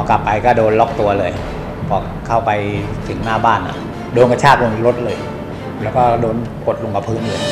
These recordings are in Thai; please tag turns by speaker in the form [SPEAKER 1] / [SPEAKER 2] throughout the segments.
[SPEAKER 1] กลับไปก็โดนล็อกตัวเลยพอเข้าไปถึงหน้าบ้านโดนกระชากลงรถเลยแล้วก็โดนกดลงกับพื้นเลย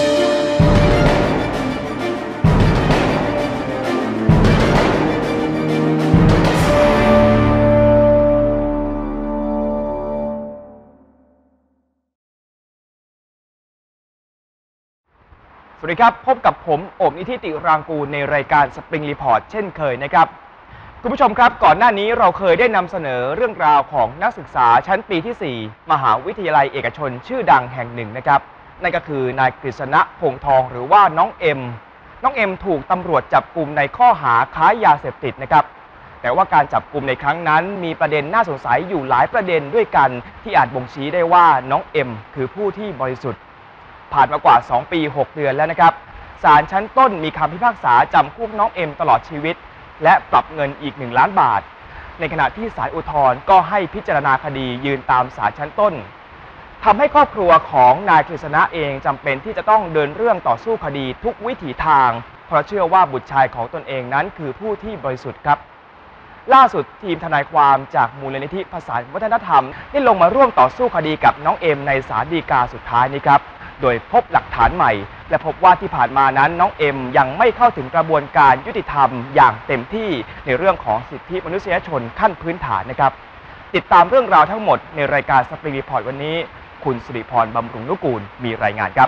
[SPEAKER 2] สวัสดีครับพบกับผมโอมนิธิติรางกูลในรายการสปริงรีพอร์ตเช่นเคยนะครับคุณผู้ชมครับก่อนหน้านี้เราเคยได้นำเสนอเรื่องราวของนักศึกษาชั้นปีที่ 4 มหาวิทยาลัยเอกชนชื่อดังแห่งหนึ่งนะครับนั่นก็คือนายกฤษณะพงษ์ทองหรือว่าน้องเอ็มถูกตำรวจจับกุมในข้อหาค้ายาเสพติดนะครับแต่ว่าการจับกุมในครั้งนั้นมีประเด็นน่าสงสัยอยู่หลายประเด็นด้วยกันที่อาจบ่งชี้ได้ว่าน้องเอ็มคือผู้ที่บริสุทธิ์ผ่านมากว่า2 ปี 6 เดือนแล้วนะครับศาลชั้นต้นมีคำพิพากษาจำคุกน้องเอ็มตลอดชีวิตและปรับเงินอีก1 ล้านบาทในขณะที่ศาลอุทธรณ์ก็ให้พิจารณาคดียืนตามศาลชั้นต้นทำให้ครอบครัวของนายกฤษณะเองจำเป็นที่จะต้องเดินเรื่องต่อสู้คดีทุกวิถีทางเพราะเชื่อว่าบุตรชายของตนเองนั้นคือผู้ที่บริสุทธิ์ครับล่าสุดทีมทนายความจากมูลนิธิภาษาวัฒนธรรมได้ลงมาร่วมต่อสู้คดีกับน้องเอ็มในศาลฎีกาสุดท้ายนี้ครับโดยพบหลักฐานใหม่และพบว่าที่ผ่านมานั้นน้องเอ็มยังไม่เข้าถึงกระบวนการยุติธรรมอย่างเต็มที่ในเรื่องของสิทธิมนุษยชนขั้นพื้นฐานนะครับติดตามเรื่องราวทั้งหมดในรายการสปริงรีพอร์ตวันนี้คุณสิริพรบำรุงนุกูลมีรายงานครับ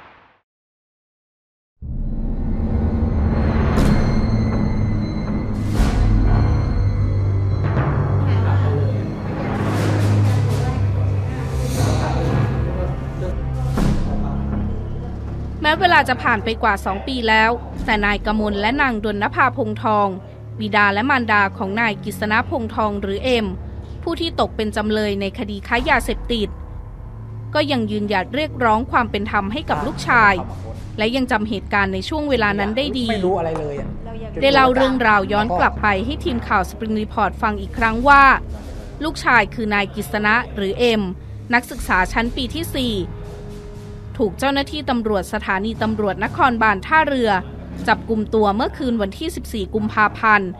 [SPEAKER 3] แม้เวลาจะผ่านไปกว่า2 ปีแล้วแต่นายกมลและนางดลนภาพงษ์ทองบิดาและมารดาของนายกฤษณะพงษ์ทองหรือเอ็มผู้ที่ตกเป็นจำเลยในคดีค้ายาเสพติดก็ยังยืนหยัดเรียกร้องความเป็นธรรมให้กับลูกชายและยังจำเหตุการณ์ในช่วงเวลานั้นได้ดีได้เล่าเรื่องราวย้อนกลับไปให้ทีมข่าวสปริงรีพอร์ตฟังอีกครั้งว่าลูกชายคือนายกฤษณะหรือเอ็มนักศึกษาชั้นปีที่4ถูกเจ้าหน้าที่ตำรวจสถานีตำรวจนครบาลท่าเรือจับกุมตัวเมื่อคืนวันที่14 กุมภาพันธ์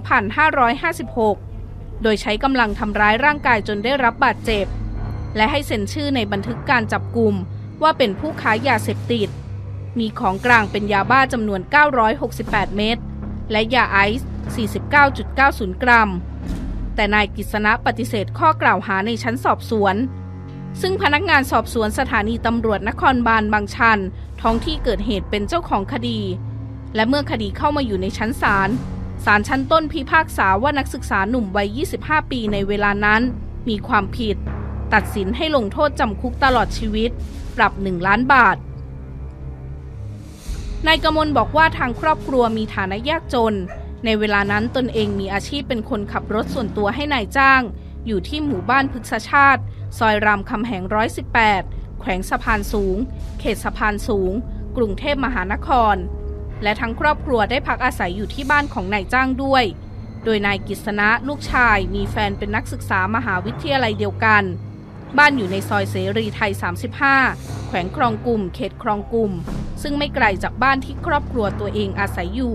[SPEAKER 3] 2556 โดยใช้กำลังทำร้ายร่างกายจนได้รับบาดเจ็บและให้เซ็นชื่อในบันทึกการจับกุมว่าเป็นผู้ค้ายาเสพติดมีของกลางเป็นยาบ้าจำนวน968 เม็ดและยาไอซ์ 49.90 กรัมแต่นายกฤษณะปฏิเสธข้อกล่าวหาในชั้นสอบสวนซึ่งพนักงานสอบสวนสถานีตำรวจนครบาลบางชันท้องที่เกิดเหตุเป็นเจ้าของคดีและเมื่อคดีเข้ามาอยู่ในชั้นศาลชั้นต้นพิพากษาว่านักศึกษาหนุ่มวัย 25 ปีในเวลานั้นมีความผิดตัดสินให้ลงโทษจำคุกตลอดชีวิตปรับ1 ล้านบาทนายกมลบอกว่าทางครอบครัวมีฐานะยากจนในเวลานั้นตนเองมีอาชีพเป็นคนขับรถส่วนตัวให้นายจ้างอยู่ที่หมู่บ้านพฤกษชาติซอยรามคำแหง118แขวงสะพานสูงเขตสะพานสูงกรุงเทพมหานครและทั้งครอบครัวได้พักอาศัยอยู่ที่บ้านของนายจ้างด้วยโดยนายกฤษณะลูกชายมีแฟนเป็นนักศึกษามหาวิทยาลัยเดียวกันบ้านอยู่ในซอยเสรีไทย35แขวงคลองกลุ่มเขตคลองกลุ่มซึ่งไม่ไกลจากบ้านที่ครอบครัวตัวเองอาศัยอยู่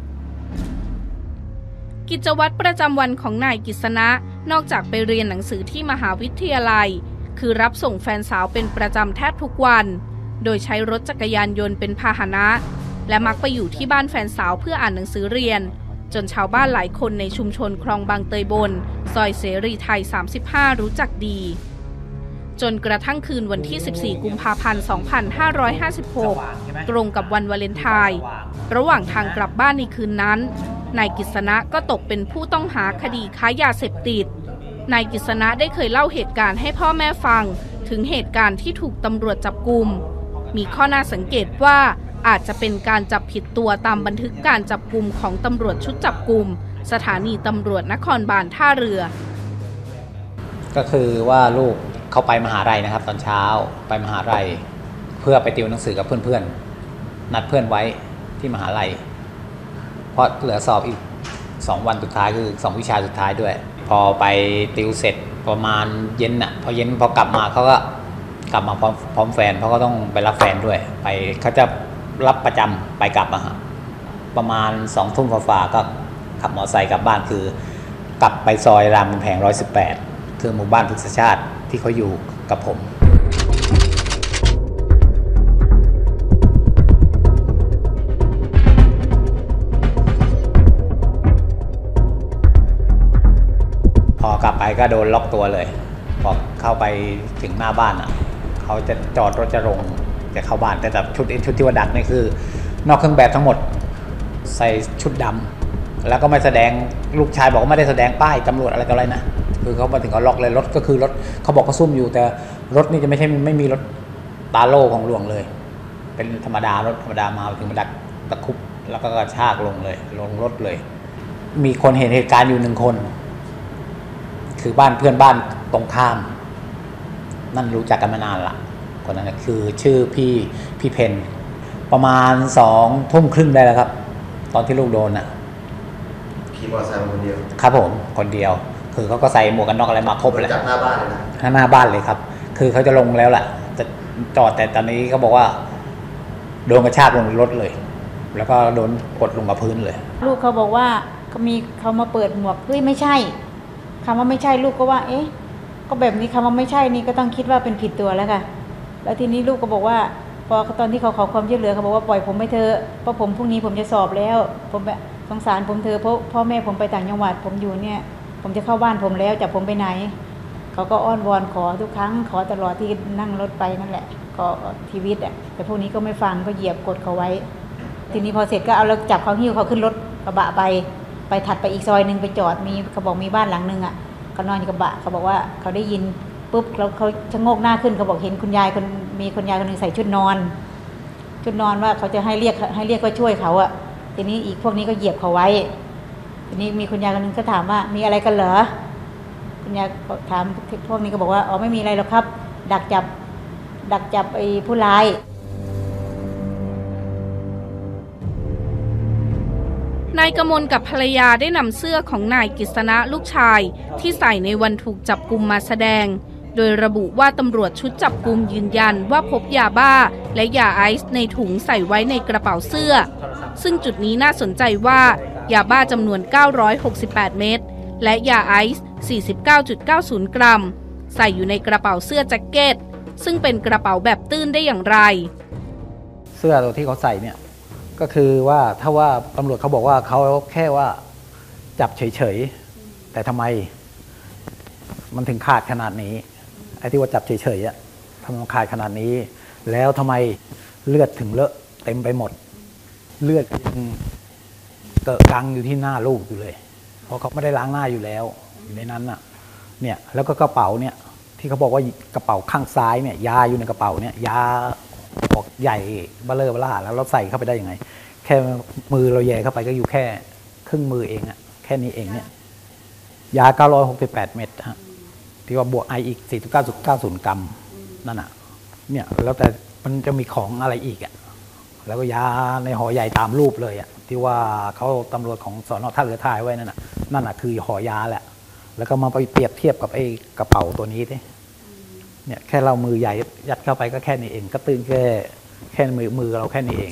[SPEAKER 3] กิจวัตรประจำวันของนายกฤษณะนอกจากไปเรียนหนังสือที่มหาวิทยาลัยคือรับส่งแฟนสาวเป็นประจำแทบทุกวันโดยใช้รถจักรยานยนต์เป็นพาหนะและมักไปอยู่ที่บ้านแฟนสาวเพื่ออ่านหนังสือเรียนจนชาวบ้านหลายคนในชุมชนคลองบางเตยบนซอยเสรีไทย35รู้จักดีจนกระทั่งคืนวันที่14 กุมภาพันธ์ 2556ตรงกับวันวาเลนไทน์ระหว่างทางกลับบ้านในคืนนั้นนายกฤษณะก็ตกเป็นผู้ต้องหาคดีค้ายาเสพติดนายกฤษณะได้เคยเล่าเหตุการณ์ให้พ่อแม่ฟังถึงเหตุการณ์ที่ถูกตำรวจจับกุมมีข้อน่าสังเกตว่าอาจจะเป็นการจับผิดตัวตามบันทึกการจับกุมของตำรวจชุดจับกุมสถานีตำรวจนครบาลท่าเรือ
[SPEAKER 1] ก็คือว่าลูกเขาไปมหาลัยนะครับตอนเช้าไปมหาลัยเพื่อไปติวหนังสือกับเพื่อนๆนัดเพื่อนไว้ที่มหาลัยเพราะเหลือสอบอีก2 วันสุดท้ายคือ2 วิชาสุดท้ายด้วยพอไปติวเสร็จประมาณเย็นพอกลับมาเขาก็กลับมาพร้อมแฟนเพราะก็ต้องไปรับแฟนด้วยไปเขาจะรับประจำไปกลับประมาณ20 ทุ่มฝ่าก็ขับมอเตอร์ไซค์กลับบ้านคือกลับไปซอยรามคำแหง118คือหมู่บ้านพฤกษชาติที่เขาอยู่กับผมพอกลับไปก็โดนล็อกตัวเลยพอเข้าไปถึงหน้าบ้านอ่ะเขาจะจอดรถจะลงจะเข้าบ้านแต่ชุดที่ว่าดักนี่คือนอกเครื่องแบบทั้งหมดใส่ชุดดำแล้วก็ไม่แสดงลูกชายบอกว่าไม่ได้แสดงป้ายตำรวจอะไรต่ออะไรนะคือเขามาถึงเขาล็อกเลยรถก็คือรถเขาบอกเขาซุ่มอยู่แต่รถนี่จะไม่มีรถตาโล่ของหลวงเลยเป็นธรรมดารถธรรมดามาถึงมาดักตะคุบแล้วก็กระชากลงเลยลงรถเลยมีคนเห็นเหตุการณ์อยู่1 คนคือบ้านเพื่อนบ้านตรงข้ามนั่นรู้จักกันมานานละคนนั้นคือชื่อพี่เพนประมาณ20:30ได้แล้วครับตอนที่ลูกโดน
[SPEAKER 4] ขี่มอเตอร์ไซค์คนเดียว
[SPEAKER 1] ครับผมคนเดียวคือเขาก็ใส่หมวกกันน็อกอะไรมาครบแล้ว
[SPEAKER 4] จากหน้าบ้านเลยนะ
[SPEAKER 1] หน้าบ้านเลยครับคือเขาจะลงแล้วแหละจะจอดแต่ตอนนี้เขาบอกว่าโดนกระชากลงรถเลยแล้วก็โดนกดลงกับพื้นเลย
[SPEAKER 5] ลูกเขาบอกว่าเขามาเปิดหมวกเฮ้ยไม่ใช่คำว่าไม่ใช่ลูกก็ว่าเอ๊ะก็แบบนี้คำว่าไม่ใช่นี่ก็ต้องคิดว่าเป็นผิดตัวแล้วค่ะแล้วทีนี้ลูกก็บอกว่าพอตอนที่เขาขอความช่วยเหลือเขาบอกว่าปล่อยผมไปเถอะเพราะผมพรุ่งนี้ผมจะสอบแล้วผมสงสารผมเถอะเพราะพ่อแม่ผมไปต่างจังหวัดผมอยู่เนี่ยผมจะเข้าบ้านผมแล้วจับผมไปไหนเขาก็อ้อนวอนขอทุกครั้งขอตลอดที่นั่งรถไปนั่นแหละก็ชีวิตแต่พวกนี้ก็ไม่ฟังก็เหยียบกดเขาไว้ทีนี้พอเสร็จก็เอาแล้วจับเขาหิ้วเขาขึ้นรถกระบะไปถัดไปอีกซอยนึงไปจอดเขาบอกมีบ้านหลังนึงเขานอนอยู่กระบะเขาบอกว่าเขาได้ยินปุ๊บแล้วเขาชะโงกหน้าขึ้นเขาบอกเห็นคุณยายมีคุณยายคนนึงใส่ชุดนอนว่าเขาจะให้เรียกว่าช่วยเขาทีนี้อีกพวกนี้ก็เหยียบเขาไว้ทีนี้มีคุณยายคนนึงก็ถามว่ามีอะไรกันเหรอคุณยายถามพวกนี้ก็บอกว่าอ๋อไม่มีอะไรหรอกครับดักจับไอ้ผู้ร้าย
[SPEAKER 3] นายกมลกับภรรยาได้นำเสื้อของนายกฤษณะลูกชายที่ใส่ในวันถูกจับกุมมาแสดงโดยระบุว่าตำรวจชุดจับกุมยืนยันว่าพบยาบ้าและยาไอซ์ในถุงใส่ไว้ในกระเป๋าเสื้อซึ่งจุดนี้น่าสนใจว่ายาบ้าจำนวน968 เม็ดและยาไอซ์49.90 กรัมใส่อยู่ในกระเป๋าเสื้อแจ็คเก็ตซึ่งเป็นกระเป๋าแบบตื้นได้อย่างไร
[SPEAKER 1] เสื้อตัวที่เขาใส่เนี่ยก็คือว่าถ้าว่าตำรวจเขาบอกว่าเขาแค่ว่าจับเฉยๆแต่ทำไมมันถึงขาดขนาดนี้ไอ้ที่ว่าจับเฉยๆทำไมมันขาดขนาดนี้แล้วทำไมเลือดถึงเลอะเต็มไปหมดเลือดเกอะกังอยู่ที่หน้าลูกอยู่เลยเพราะเขาไม่ได้ล้างหน้าอยู่แล้วอยู่ในนั้นเนี่ยแล้วก็กระเป๋าเนี่ยที่เขาบอกว่ากระเป๋าข้างซ้ายเนี่ยยาอยู่ในกระเป๋าเนี่ยยาบอกใหญ่เบ้อเร่อเบ้อร่าแล้วเราใส่เข้าไปได้ยังไงแค่มือเราแย่เข้าไปก็อยู่แค่ครึ่งมือเองแค่นี้เองเนี่ยยา968 เม็ดที่ว่าบวกไออีก49.90 กรัมนั่นเนี่ยแล้วแต่มันจะมีของอะไรอีกแล้วก็ยาในห่อใหญ่ตามรูปเลยที่ว่าเขาตำรวจของสน.ท่าเรือถ่ายไว้นั่นคือห่อยาแหละแล้วก็มาไปเปรียบเทียบกับไอ้กระเป๋าตัวนี้เนี่ยแค่เรามือใหญ่ยัดเข้าไปก็แค่นี้เองก็ตื้นแค่มือเราแค่นี้เอง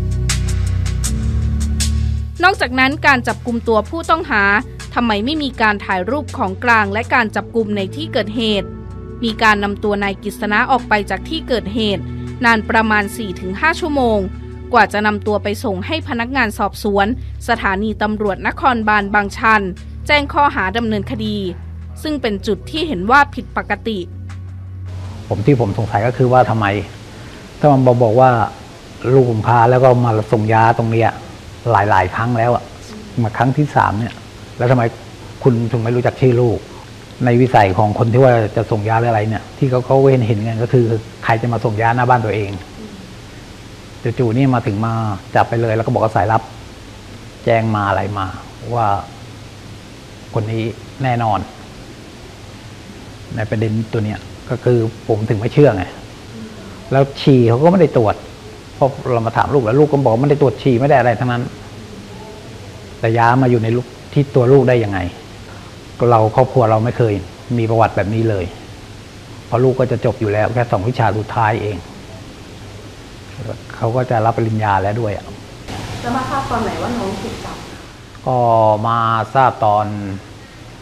[SPEAKER 3] นอกจากนั้นการจับกุมตัวผู้ต้องหาทำไมไม่มีการถ่ายรูปของกลางและการจับกุมในที่เกิดเหตุมีการนำตัวนายกฤษณะออกไปจากที่เกิดเหตุนานประมาณ 4-5 ชั่วโมงกว่าจะนำตัวไปส่งให้พนักงานสอบสวนสถานีตำรวจนครบาลบางชันแจ้งข้อหาดำเนินคดีซึ่งเป็นจุดที่เห็นว่าผิดปกติ
[SPEAKER 1] ที่ผมสงสัยก็คือว่าทำไมถ้ามันบอกว่าลูกผมพาแล้วก็มาส่งยาตรงนี้หลายครั้งแล้วมาครั้งที่3เนี่ยแล้วทำไมคุณถึงไม่รู้จักชื่อลูกในวิสัยของคนที่ว่าจะส่งยาหรืออะไรเนี่ยที่เขาเห็นกันก็คือใครจะมาส่งยาหน้าบ้านตัวเองจู่ๆนี่มาถึงมาจับไปเลยแล้วก็บอกว่าสายลับแจ้งมาอะไรมาว่าคนนี้แน่นอนในประเด็นตัวเนี้ยก็คือผมถึงไม่เชื่อไงแล้วฉี่เขาก็ไม่ได้ตรวจเพราะเรามาถามลูกแล้วลูกก็บอกไม่ได้ตรวจฉี่ไม่ได้อะไรทั้งนั้นแต่ยามาอยู่ในลูกที่ตัวลูกได้ยังไงเราครอบครัวเราไม่เคยมีประวัติแบบนี้เลยเพราะลูกก็จะจบอยู่แล้วแค่2 วิชาสุดท้ายเองเขาก็จะรับปริญญาแล้วด้วย
[SPEAKER 3] แล้วมาทราบตอนไหนว่าน้องถูกจับ
[SPEAKER 1] ก็มาทราบตอน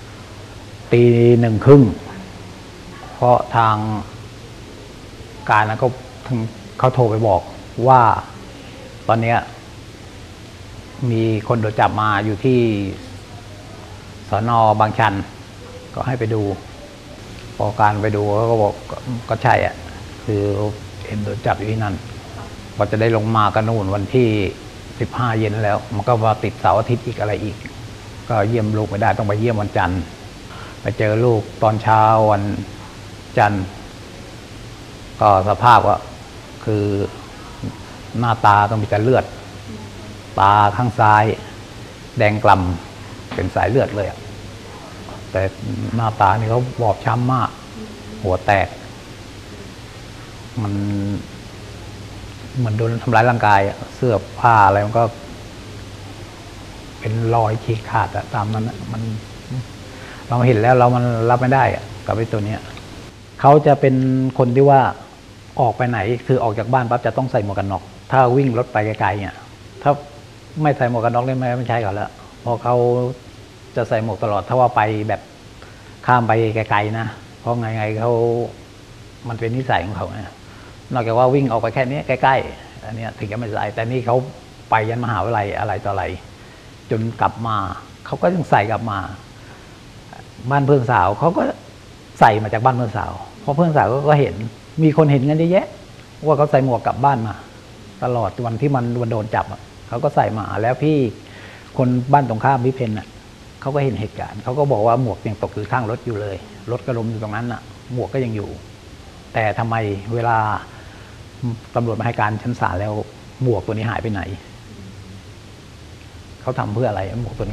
[SPEAKER 1] 1:30 เพราะทางการนะเขาโทรไปบอกว่าตอนนี้มีคนโดนจับมาอยู่ที่สน.บางชันก็ให้ไปดูพอการไปดูเขาก็บอกก็ใช่อ่ะคือเอ็มโดนจับอยู่ที่นั่นก็จะได้ลงมากันนู่นวันที่15เย็นแล้วมันก็มาติดเสาร์อาทิตย์อีกอะไรอีกก็เยี่ยมลูกไม่ได้ต้องไปเยี่ยมวันจันทร์ไปเจอลูกตอนเช้าวันจันทร์ก็สภาพก็คือหน้าตาต้องมีแต่เลือดตาข้างซ้ายแดงกล่ำเป็นสายเลือดเลยแต่หน้าตานี่เขาบอบช้ำมากหัวแตกมันเหมือนโดนทำร้ายร่างกายเสื้อผ้าอะไรมันก็เป็นรอยฉีกขาดตามนั้นมันเราเห็นแล้วมันรับไม่ได้กับไอ้ตัวเนี้ยเขาจะเป็นคนที่ว่าออกไปไหนคือออกจากบ้านปั๊บจะต้องใส่หมวกกันน็อกถ้าวิ่งรถไปไกลๆเนี่ยถ้าไม่ใส่หมวกกันน็อกเลยไม่ใช่ก่อนแล้วพอเขาจะใส่หมวกตลอดถ้าว่าไปแบบข้ามไปไกลๆนะเพราะไงเขามันเป็นนิสัยของเขาเนี่ยนอกจากว่าวิ่งออกไปแค่นี้ใกล้ๆอันนี้ถึงจะไม่ใส่แต่นี่เขาไปยันมหาวิทยาลัยอะไรต่ออะไรจนกลับมาเขาก็ยังใส่กลับมาบ้านเพื่อนสาวเขาก็ใส่มาจากบ้านเพื่อนสาวเพราะเพื่อนสาวก็เห็นมีคนเห็นกันเยอะแยะว่าเขาใส่หมวกกลับบ้านมาตลอดวันที่มันโดนจับเขาก็ใส่มาแล้วพี่คนบ้านตรงข้ามพี่เพนเขาก็เห็นเหตุการณ์เขาก็บอกว่าหมวกยังตกอยู่ข้างรถอยู่เลยรถก็ล้มอยู่ตรงนั้นหมวกก็ยังอยู่แต่ทำไมเวลาตำรวจมาให้การชั้นศาลแล้วหมวกตัวนี้หายไปไหนเขาทำเพื่ออะไรหมวกตัวนี้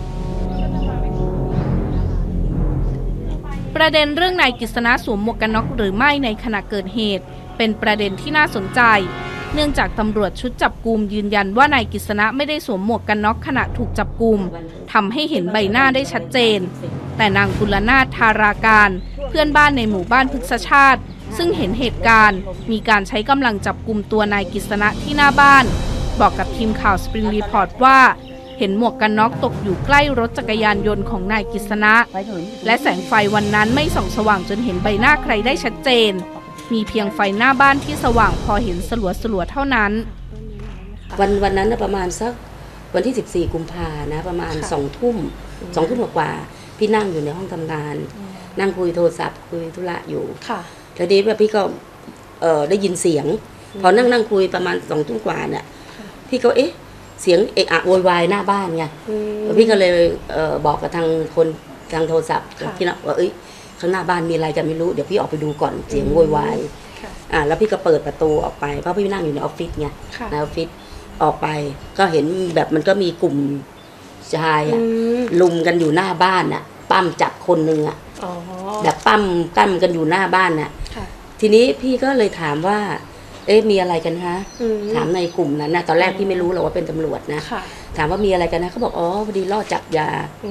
[SPEAKER 3] ประเด็นเรื่องนายกฤษณะสวมหมวกกันน็อกหรือไม่ในขณะเกิดเหตุเป็นประเด็นที่น่าสนใจเนื่องจากตำรวจชุดจับกุมยืนยันว่านายกฤษณะไม่ได้สวมหมวกกันน็อกขณะถูกจับกุมทำให้เห็นใบหน้าได้ชัดเจนแต่นางกุลนาถ ธาราการเพื่อนบ้านในหมู่บ้านพฤกษชาติซึ่งเห็นเหตุการณ์มีการใช้กำลังจับกุมตัวนายกฤษณะที่หน้าบ้านบอกกับทีมข่าวสปริงรีพอร์ตว่าเห็นหมวกกันน็อกตกอยู่ใกล้รถจักรยานยนต์ของนายกฤษณะและแสงไฟวันนั้นไม่ส่องสว่างจนเห็นใบหน้าใครได้ชัดเจนมีเพียงไฟหน้าบ้านที่สว่างพอเห็นสลัวๆเท่านั้น
[SPEAKER 6] วันนั้นประมาณสักวันที่14 กุมภานะประมาณ2 ทุ่มกว่าพี่นั่งอยู่ในห้องทำงานนั่งคุยโทรศัพท์คุยธุระอยู่แล้วดีแบบพี่ก็ได้ยินเสียงพอนั่งคุยประมาณ2 ทุ่มกว่าเนี่ยพี่ก็เสียงเอะอะโวยวายหน้าบ้านไงพี่ก็เลยบอกกับทางคนทางโทรศัพท์พี่นะว่าข้างหน้าบ้านมีอะไรกันไม่รู้เดี๋ยวพี่ออกไปดูก่อนเสียงโวยวายแล้วพี่ก็เปิดประตูออกไปเพราะพี่นั่งอยู่ในออฟฟิศไงในออฟฟิศออกไปก็เห็นแบบมันก็มีกลุ่มชายลุมกันอยู่หน้าบ้านปั้มจับคนนึงแบบปั้มกันอยู่หน้าบ้านทีนี้พี่ก็เลยถามว่ามีอะไรกันฮะถามในกลุ่มนั้นตอนแรกพี่ไม่รู้หรอกว่าเป็นตำรวจนะถามว่ามีอะไรกันนะเขาบอกพอดีล่อจับยา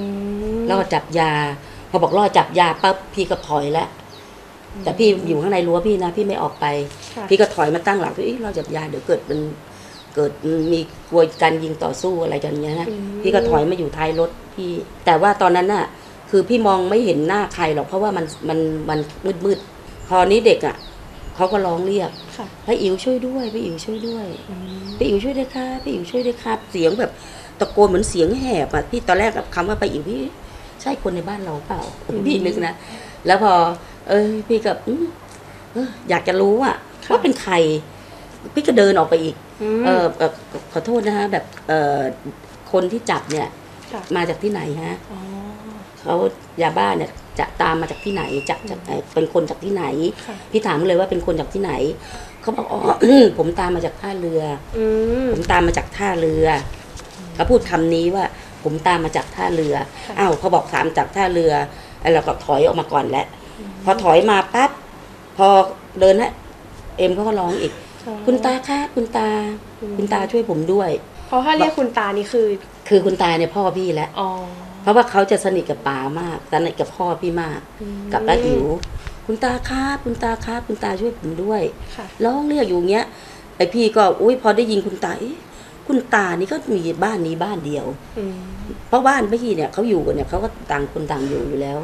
[SPEAKER 6] พอบอกล่อจับยาปั๊บพี่ก็ถอยแล้วแต่พี่อยู่ข้างในรั้วพี่นะพี่ไม่ออกไปพี่ก็ถอยมาตั้งหลังพี่ล่อจับยาเดี๋ยวเกิดมีกลัวการยิงต่อสู้อะไรกันเงี้ยนะพี่ก็ถอยมาอยู่ท้ายรถพี่แต่ว่าตอนนั้นคือพี่มองไม่เห็นหน้าใครหรอกเพราะว่ามันมืดพอนี้เด็กเขาก็ร้องเรียกพี่อิ๋วช่วยด้วยพี่อิ๋วช่วยด้วยพี่อิ๋วช่วยด้วยค่ะพี่อิ๋วช่วยด้วยค่ะเสียงแบบตะโกนเหมือนเสียงแหบพี่ตอนแรกคำว่าพี่อิ๋วพี่ใช่คนในบ้านเราเปล่าพี่นึกนะแล้วพอพี่ก็อยากจะรู้ว่าเป็นใครพี่ก็เดินออกไปอีกขอโทษนะฮะแบบคนที่จับเนี่ยมาจากที่ไหนฮะเขายาบ้าเนี่ยจะตามมาจากที่ไหนจากเป็นคนจากที่ไหนพี่ถามเลยว่าเป็นคนจากที่ไหนเขาบอกผมตามมาจากท่าเรือผมตามมาจากท่าเรือเขาพูดคำนี้ว่าผมตามมาจากท่าเรือพอบอกตามจากท่าเรือเราก็ถอยออกมาก่อนแล้วพอถอยมาปั๊บพอเดินเอ็มเขาก็ร้องอีกคุณตาคะคุณตาช่วยผมด้วย
[SPEAKER 7] เพราะถ้าเรียกคุณตานี่
[SPEAKER 6] คือคุณตาเนี่ยพ่อพี่แล้วเพราะว่าเขาจะสนิทกับป๋ามากสนิทกับพ่อพี่มากกับป้าอิ๋วคุณตาครับคุณตาครับคุณตาช่วยผมด้วยร้องเรียกอยู่เงี้ยไอพี่ก็พอได้ยินคุณตาคุณตานี่ก็มีบ้านนี้บ้านเดียวเพราะบ้านพี่เนี่ยเขาอยู่กันเนี่ยเขาก็ต่างคนต่างอยู่แล้ว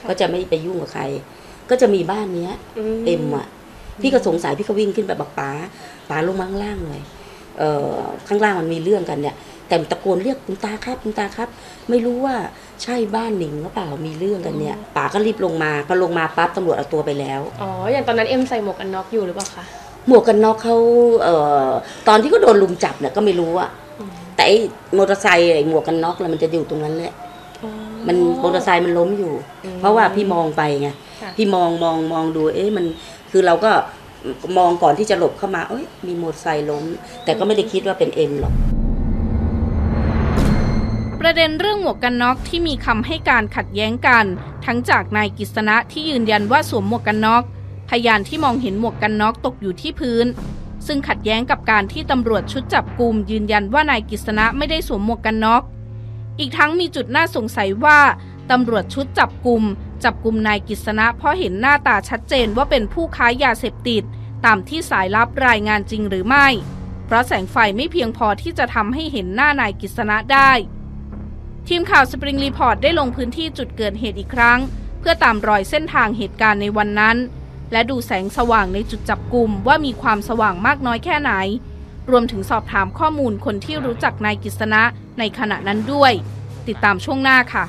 [SPEAKER 6] ก็จะไม่ไปยุ่งกับใครก็จะมีบ้านเนี้ยเอ็มอ่ะพี่ก็สงสัยพี่ก็วิ่งขึ้นไปบอกป๋าลงมาข้างล่างหน่อยข้างล่างมันมีเรื่องกันเนี่ยแต่ตะโกนเรียกคุณตาครับคุณตาครับไม่รู้ว่าใช่บ้านหนิงหรือเปล่ามีเรื่องกันเนี่ยป๋าก็รีบลงมาพอลงมาปั๊บตำรวจเอาตัวไปแล้ว
[SPEAKER 7] อ๋ออย่างตอนนั้นเอ็มใส่หมวกกันน็อกอยู่หรือเปล่าคะ
[SPEAKER 6] หมวกกันน็อกเขาตอนที่เขาโดนลุมจับเนี่ยก็ไม่รู้อะแต่ไอ้มอเตอร์ไซค์ไอ้หมวกกันน็อกแล้วมันจะอยู่ตรงนั้นแหละมันมอเตอร์ไซค์มันล้มอยู่เพราะว่าพี่มองไปไงพี่มองดูมันคือเราก็มองก่อนที่จะหลบเข้ามามีมอเตอร์ไซค์ล้มแต่ก็ไม่ได้คิดว่าเป็นเอ็มหรอก
[SPEAKER 3] ประเด็นเรื่องหมวกกันน็อกที่มีคำให้การขัดแย้งกันทั้งจากนายกฤษณะที่ยืนยันว่าสวมหมวกกันน็อกพยานที่มองเห็นหมวกกันน็อกตกอยู่ที่พื้นซึ่งขัดแย้งกับการที่ตำรวจชุดจับกุมยืนยันว่านายกฤษณะไม่ได้สวมหมวกกันน็อกอีกทั้งมีจุดน่าสงสัยว่าตำรวจชุดจับกุมนายกฤษณะเพราะเห็นหน้าตาชัดเจนว่าเป็นผู้ค้ายาเสพติดตามที่สายลับรายงานจริงหรือไม่เพราะแสงไฟไม่เพียงพอที่จะทำให้เห็นหน้านายกฤษณะได้ทีมข่าวสปริงรีพอร์ตได้ลงพื้นที่จุดเกิดเหตุอีกครั้งเพื่อตามรอยเส้นทางเหตุการณ์ในวันนั้นและดูแสงสว่างในจุดจับกุมว่ามีความสว่างมากน้อยแค่ไหนรวมถึงสอบถามข้อมูลคนที่รู้จักนายกฤษณะในขณะนั้นด้วยติดตามช่วงหน้าค่ะ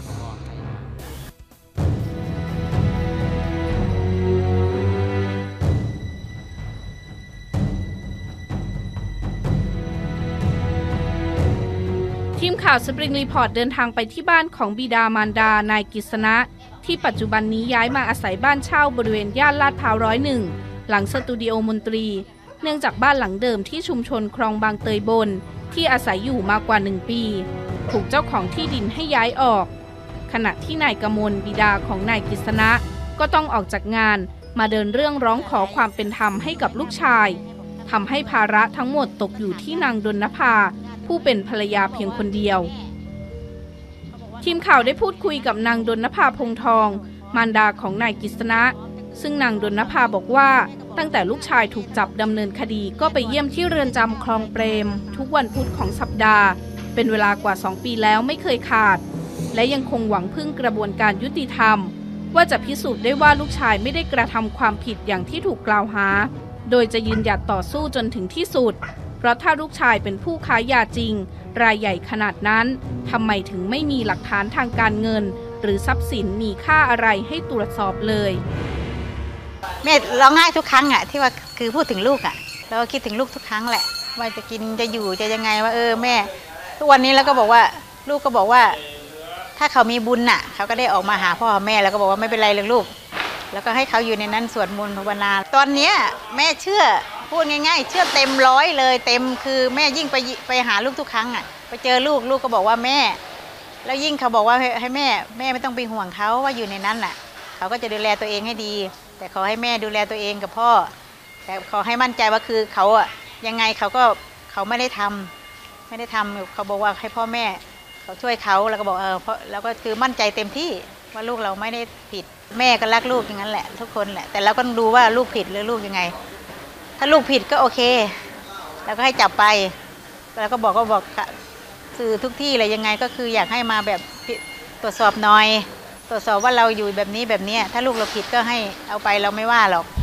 [SPEAKER 3] ทีมข่าวสปริงรีพอร์ตเดินทางไปที่บ้านของบิดามารดานายกฤษณะที่ปัจจุบันนี้ย้ายมาอาศัยบ้านเช่าบริเวณย่านลาดพร้าว101หลังสตูดิโอมนตรีเนื่องจากบ้านหลังเดิมที่ชุมชนคลองบางเตยบนที่อาศัยอยู่มากว่า1 ปีถูกเจ้าของที่ดินให้ย้ายออกขณะที่นายกมลบิดาของนายกฤษณะก็ต้องออกจากงานมาเดินเรื่องร้องขอความเป็นธรรมให้กับลูกชายทำให้ภาระทั้งหมดตกอยู่ที่นางดลนภาผู้เป็นภรรยาเพียงคนเดียวทีมข่าวได้พูดคุยกับนางดลนภาพงทองมารดาของนายกฤษณะซึ่งนางดลนภาบอกว่าตั้งแต่ลูกชายถูกจับดำเนินคดีก็ไปเยี่ยมที่เรือนจำคลองเปรมทุกวันพุธของสัปดาห์เป็นเวลากว่า2 ปีแล้วไม่เคยขาดและยังคงหวังพึ่งกระบวนการยุติธรรมว่าจะพิสูจน์ได้ว่าลูกชายไม่ได้กระทำความผิดอย่างที่ถูกกล่าวหาโดยจะยืนหยัดต่อสู้จนถึงที่สุดเพราะถ้าลูกชายเป็นผู้ค้ายาจริงรายใหญ่ขนาดนั้นทำไมถึงไม่มีหลักฐานทางการเงินหรือทรัพย์สินมีค่าอะไรให้ตรวจสอบเลย
[SPEAKER 5] แม่ร้องไห้ทุกครั้งอ่ะที่ว่าคือพูดถึงลูกอ่ะเราก็คิดถึงลูกทุกครั้งแหละว่าจะกินจะอยู่จะยังไงว่าแม่ทุกวันนี้แล้วก็บอกว่าลูกก็บอกว่าถ้าเขามีบุญน่ะเขาก็ได้ออกมาหาพ่อแม่แล้วก็บอกว่าไม่เป็นไรเลยลูกแล้วก็ให้เขาอยู่ในนั้นสวดมนต์ภาวนาตอนนี้แม่เชื่อพูดง่ายๆเชื่อเต็ม100เลยเต็มคือแม่ยิ่งไปหาลูกทุกครั้งอ่ะไปเจอลูกก็บอกว่าแม่แล้วยิ่งเขาบอกว่าให้แม่ไม่ต้องไปห่วงเขาว่าอยู่ในนั้นแหละเขาก็จะดูแลตัวเองให้ดีแต่ขอให้แม่ดูแลตัวเองกับพ่อแต่ขอให้มั่นใจว่าคือเขาอ่ะยังไงเขาไม่ได้ทำเขาบอกว่าให้พ่อแม่เขาช่วยเขาแล้วก็บอกเพราะแล้วก็คือมั่นใจเต็มที่ว่าลูกเราไม่ได้ผิดแม่ก็รักลูกอย่างนั้นแหละทุกคนแหละแต่เราก็ดูว่าลูกผิดหรือลูกยังไงถ้าลูกผิดก็โอเคแล้วก็ให้จับไปแล้วก็บอกสื่อทุกที่เลยยังไงก็คืออยากให้มาแบบตรวจสอบหน่อยตรวจสอบว่าเราอยู่แบบนี้ถ้าลูกเราผิดก็ให้เอาไปเราไม่ว่าหรอก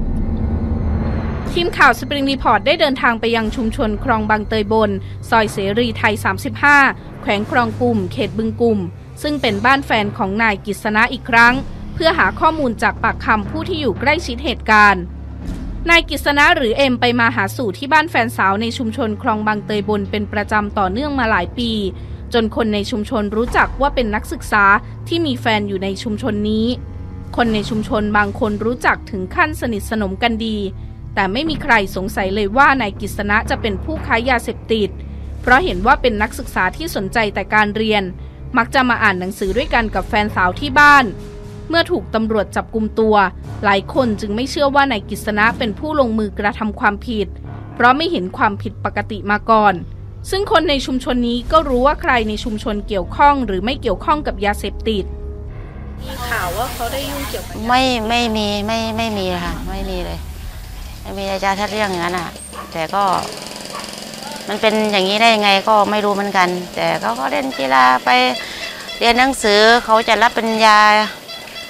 [SPEAKER 3] ทีมข่าวสปริงรีพอร์ตได้เดินทางไปยังชุมชนคลองบางเตยบนซอยเสรีไทย35แขวงคลองกลุ่มเขตบึงกลุ่มซึ่งเป็นบ้านแฟนของนายกฤษณะอีกครั้งเพื่อหาข้อมูลจากปากคำผู้ที่อยู่ใกล้ชิดเหตุการณ์นายกฤษณะหรือเอ็มไปมาหาสู่ที่บ้านแฟนสาวในชุมชนคลองบางเตยบนเป็นประจำต่อเนื่องมาหลายปีจนคนในชุมชนรู้จักว่าเป็นนักศึกษาที่มีแฟนอยู่ในชุมชนนี้คนในชุมชนบางคนรู้จักถึงขั้นสนิทสนมกันดีแต่ไม่มีใครสงสัยเลยว่านายกฤษณะจะเป็นผู้ค้ายาเสพติดเพราะเห็นว่าเป็นนักศึกษาที่สนใจแต่การเรียนมักจะมาอ่านหนังสือด้วยกันกับแฟนสาวที่บ้านเมื่อถูกตำรวจจับกุมตัวหลายคนจึงไม่เชื่อว่านายกฤษณะเป็นผู้ลงมือกระทำความผิดเพราะไม่เห็นความผิดปกติมาก่อนซึ่งคนในชุมชนนี้ก็รู้ว่าใครในชุมชนเกี่ยวข้องหรือไม่เกี่ยวข้องกับยาเสพติดมีข่าวว่าเขาได้ยุ่งเกี่ยวกับ
[SPEAKER 8] ไม่มีค่ะไม่มีเลยไม่มีอาจารย์ทัดเรื่องอย่างนั้นอ่ะแต่ก็มันเป็นอย่างนี้ได้ยังไงก็ไม่รู้เหมือนกันแต่เขาก็เล่นกีฬาไปเรียนหนังสือเขาจะรับปริญญา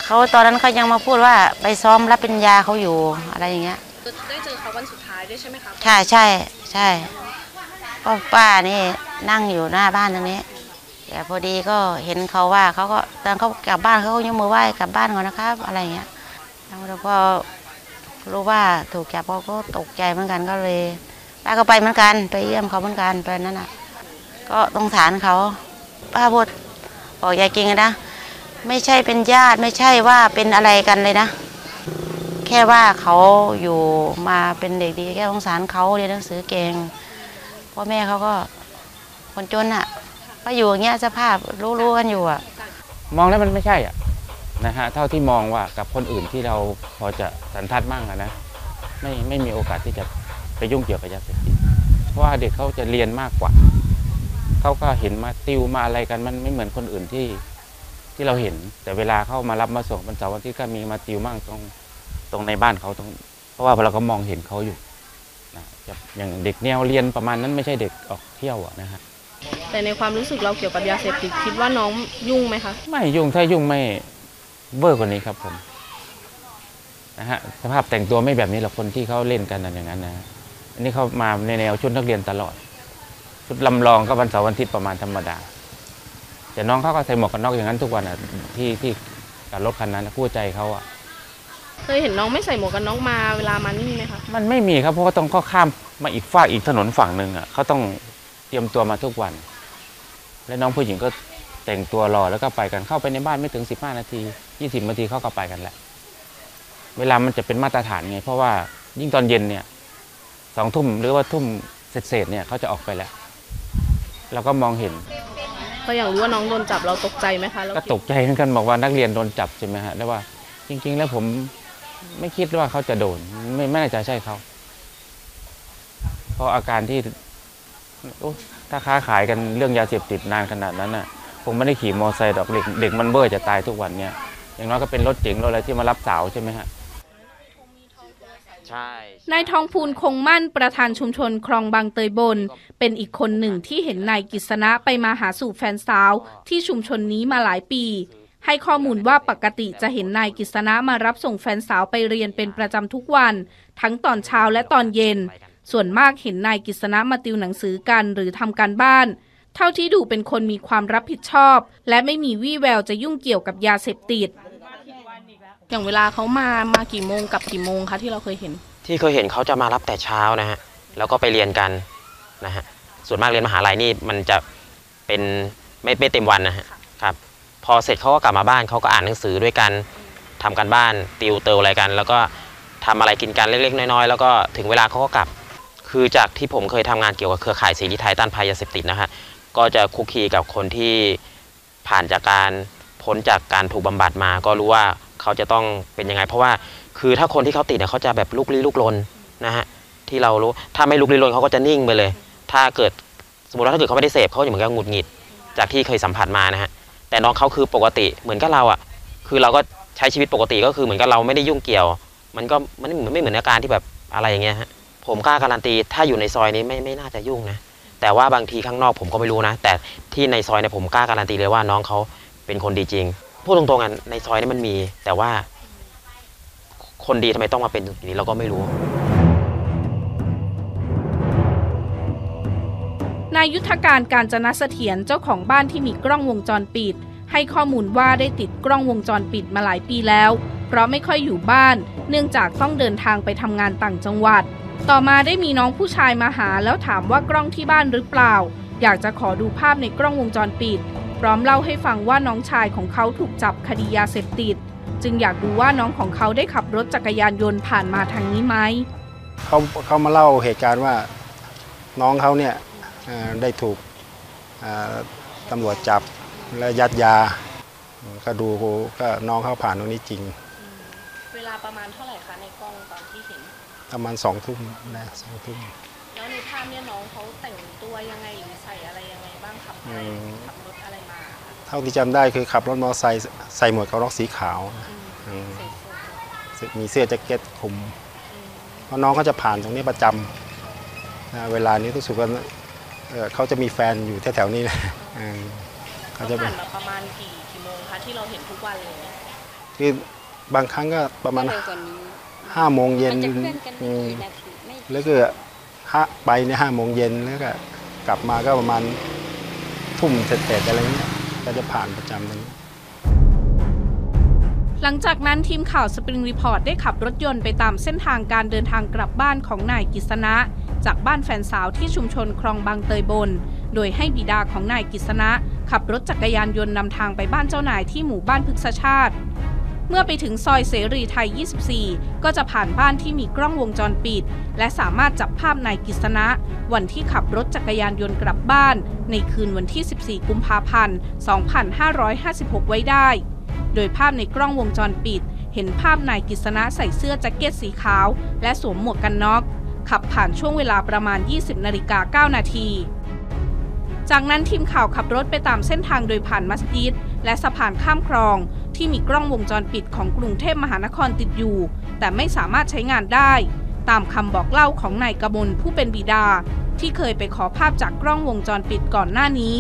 [SPEAKER 8] เขาตอนนั้นเขายังมาพูดว่าไปซ้อมรับปริญญาเขาอยู่อะไรอย่างเงี้ย
[SPEAKER 7] ได้เจอเขาวันสุดท้ายด้วยใช่ไหมคะ
[SPEAKER 8] ค่ะใช่ก็ป้านี่นั่งอยู่หน้าบ้านตรงนี้แต่พอดีก็เห็นเขาว่าเขาก็ตอนเขากลับบ้านเขาก็ยกมือไหว้กลับบ้านก่อนนะครับอะไรอย่างเงี้ยแล้วพอรู้ว่าถูกจับเขาก็ตกใจเหมือนกันก็เลยป้าก็ไปเหมือนกันไปเยี่ยมเขาเหมือนกันไปนั่นน่ะก็สงสารเขาป้าพูดบอกยายจริงนะไม่ใช่เป็นญาติไม่ใช่ว่าเป็นอะไรกันเลยนะแค่ว่าเขาอยู่มาเป็นเด็กดีแค่สงสารเขาเรียนหนังสือเก่งพ่อแม่เขาก็คนจนอ่ะก็อยู่อย่างเงี้ยสภาพรู้กันอยู่อ่ะ
[SPEAKER 9] มองแล้วมันไม่ใช่อ่ะนะฮะเท่าที่มองว่ากับคนอื่นที่เราพอจะสันทัดมั่งนะไม่มีโอกาสที่จะไปยุ่งเกี่ยวกับยาเสพติดเพราะว่าเด็กเขาจะเรียนมากกว่าเขาก็เห็นมาติวมาอะไรกันมันไม่เหมือนคนอื่นที่เราเห็นแต่เวลาเข้ามารับมาส่งวันเสาร์วันที่ก็มีมาติวมั่งตรงในบ้านเขาเพราะว่าเราก็มองเห็นเขาอยู่นะอย่างเด็กแนวเรียนประมาณนั้นไม่ใช่เด็กออกเที่ยวนะฮะ
[SPEAKER 7] แต่ในความรู้สึกเราเกี่ยวกับยาเสพติดคิดว่าน้องยุ่งไหมคะ
[SPEAKER 9] ไม่ยุ่งถ้ายุ่งไม่เวอร์กว่านี้ครับผมนะฮะสภาพแต่งตัวไม่แบบนี้หรอกคนที่เขาเล่นกันอย่างนั้นนะอันนี้เขามาในแนวชุดนักเรียนตลอดชุดลำลองก็วันเสาร์วันอาทิตย์ประมาณธรรมดาแต่น้องเขาก็ใส่หมวกกันน็อกอย่างนั้นทุกวันอ่ะที่กับรถคันนั้นคู่ใจเขาอ่ะ
[SPEAKER 7] เคยเห็นน้องไม่ใส่หมวกกันน็อกมาเวลามานี่ไหมคะ
[SPEAKER 9] มันไม่มีครับเพราะว่าต้องเขาข้ามมาอีกฝั่งอีกถนนฝั่งหนึ่งอ่ะเขาต้องเตรียมตัวมาทุกวันและน้องผู้หญิงก็แต่งตัวรอแล้วก็ไปกันเข้าไปในบ้านไม่ถึง15 นาที20 นาทีเขาก็ไปกันแหละเวลามันจะเป็นมาตรฐานไงเพราะว่ายิ่งตอนเย็นเนี่ย2 ทุ่มหรือว่าทุ่มเศษเนี่ยเขาจะออกไปแล้วเราก็มองเห็น
[SPEAKER 7] ก็อย่างรู้ว่าน้องโดนจับเราตกใจไหมคะ
[SPEAKER 9] ก็ตกใจเหมือนกันบอกว่านักเรียนโดนจับใช่ไหมฮะแล้วว่าจริงๆแล้วผมไม่คิดว่าเขาจะโดนไม่น่าจะใช่เขาเพราะอาการที่ถ้าค้าขายกันเรื่องยาเสพติดนานขนาดนั้นน่ะคงไม่ได้ขี่มอเตอร์ไซค์ดอกเด็กมันเบ้อจะตายทุกวันเนี่ยอย่างน้อยก็เป็นรถเก๋งรถอะไรที่มารับสาวใช่ไหมฮะ
[SPEAKER 2] ใช่
[SPEAKER 3] นายทองพูนคงมั่นประธานชุมชนคลองบางเตยบนเป็นอีกคนหนึ่งที่เห็นนายกฤษณะไปมาหาสู่แฟนสาวที่ชุมชนนี้มาหลายปีให้ข้อมูลว่าปกติจะเห็นนายกฤษณะมารับส่งแฟนสาวไปเรียนเป็นประจำทุกวันทั้งตอนเช้าและตอนเย็นส่วนมากเห็นนายกฤษณะมาติวหนังสือกันหรือทำการบ้านเท่าที่ดูเป็นคนมีความรับผิดชอบและไม่มีวี่แววจะยุ่งเกี่ยวกับยาเสพติด
[SPEAKER 7] อย่างเวลาเขามากี่โมงกับกี่โมงคะที่เราเคยเห็น
[SPEAKER 2] ที่เคยเห็นเขาจะมารับแต่เช้านะฮะแล้วก็ไปเรียนกันนะฮะส่วนมากเรียนมหาลัยนี่มันจะเป็นไม่เต็มวันนะฮะครับพอเสร็จเขาก็กลับมาบ้านเขาก็อ่านหนังสือด้วยกันทำการบ้านติวเตออะไรกันแล้วก็ทำอะไรกินกันเล็กๆน้อยๆแล้วก็ถึงเวลาเขาก็กลับคือจากที่ผมเคยทำงานเกี่ยวกับเครือข่ายเสรีไทยต้านภัยยาเสพติดนะฮะก็จะคุกคีกับคนที่ผ่านจากการพ้นจากการถูกบำบัดมาก็รู้ว่าเขาจะต้องเป็นยังไงเพราะว่าคือถ้าคนที่เขาติดเนี่ยเขาจะแบบลุกลี้ลุกลนนะฮะที่เรารู้ถ้าไม่ลุกลี้ลนเขาก็จะนิ่งไปเลยถ้าเกิดสมมติว่าถ้าเกิดเขาไม่ได้เสพเขาจะเหมือนกับหงุดหงิดจากที่เคยสัมผัสมานะฮะแต่น้องเขาคือปกติเหมือนกับเราอ่ะคือเราก็ใช้ชีวิตปกติก็คือเหมือนกับเราไม่ได้ยุ่งเกี่ยวมันไม่เหมือนอาการที่แบบอะไรอย่างเงี้ยฮะผมกล้าการันตีถ้าอยู่ในซอยนี้ไม่น่าจะยุ่งนะแต่ว่าบางทีข้างนอกผมก็ไม่รู้นะแต่ที่ในซอยเนี่ยผมกล้าการันตีเลยว่าน้องเขาเป็นคนดีจริงพูดตรงๆกันในซอยนี้มันมีแต่ว่าคนดีทำไมต้องมาเป็นอย่างนี้เราก็ไม่รู้
[SPEAKER 3] นายยุทธการกาญจนเสถียรเจ้าของบ้านที่มีกล้องวงจรปิดให้ข้อมูลว่าได้ติดกล้องวงจรปิดมาหลายปีแล้วเพราะไม่ค่อยอยู่บ้านเนื่องจากต้องเดินทางไปทำงานต่างจังหวัดต่อมาได้มีน้องผู้ชายมาหาแล้วถามว่ากล้องที่บ้านหรือเปล่าอยากจะขอดูภาพในกล้องวงจรปิดพร้อมเล่าให้ฟังว่าน้องชายของเขาถูกจับคดียาเสพติดจึงอยากดูว่าน้องของเขาได้ขับรถจักรยานยนต์ผ่านมาทางนี้ไหม
[SPEAKER 10] เขามาเล่าเหตุการณ์ว่าน้องเขาเนี่ยได้ถูกตำรวจจับและยัดยาก็ดูก็น้องเขาผ่านตรงนี้จริง
[SPEAKER 7] เวลาประมาณเท่าไหร่คะในกล้องตอนที่เห็น
[SPEAKER 10] ประมาณ2 ทุ่มนะ2 ทุ่ม
[SPEAKER 7] แล้วในภาพเนี่ยน้องเขาแต่งตัวยังไงหรือใส่อะไรยังไงบ้างขับรถอะไรมา
[SPEAKER 10] เท่าที่จำได้คือขับรถมอเตอร์ไซค์ใส่หมวกกันน็อกสีขาวมีเสื้อแจ็คเก็ตคลุมเพราะน้องเขาจะผ่านตรงนี้ประจำเวลานี้รู้สึกว่าเขาจะมีแฟนอยู่แถวๆนี้แหละ
[SPEAKER 7] เขาจะผ่านมาประมาณกี่โมงคะที่เราเห็นทุกวันเลย
[SPEAKER 10] คือบางครั้งก็ประมาณ5 โมงเย็นแล้วก็ไปใน5 โมงเย็นแล้วก็กลับมาก็ประมาณทุ่มเสร็จอะไรเงี้ยก็จะผ่านประจำตรงนี้
[SPEAKER 3] หลังจากนั้นทีมข่าวสปริงรีพอร์ตได้ขับรถยนต์ไปตามเส้นทางการเดินทางกลับบ้านของนายกฤษณะจากบ้านแฟนสาวที่ชุมชนคลองบางเตยบนโดยให้บิดาของนายกฤษณะขับรถจักรยานยนต์นำทางไปบ้านเจ้านายที่หมู่บ้านพฤกษชาติเมื่อไปถึงซอยเสรีไทย 24 ก็จะผ่านบ้านที่มีกล้องวงจรปิดและสามารถจับภาพนายกฤษณะวันที่ขับรถจักรยานยนต์กลับบ้านในคืนวันที่ 14 กุมภาพันธ์ 2556 ไว้ได้โดยภาพในกล้องวงจรปิดเห็นภาพนายกฤษณะใส่เสื้อแจ็คเก็ตสีขาวและสวมหมวกกันน็อกขับผ่านช่วงเวลาประมาณ 20:09 นาทีจากนั้นทีมข่าวขับรถไปตามเส้นทางโดยผ่านมัสยิดและสะพานข้ามคลองที่มีกล้องวงจรปิดของกรุงเทพมหานครติดอยู่แต่ไม่สามารถใช้งานได้ตามคำบอกเล่าของนายกมลผู้เป็นบิดาที่เคยไปขอภาพจากกล้องวงจรปิดก่อนหน้านี้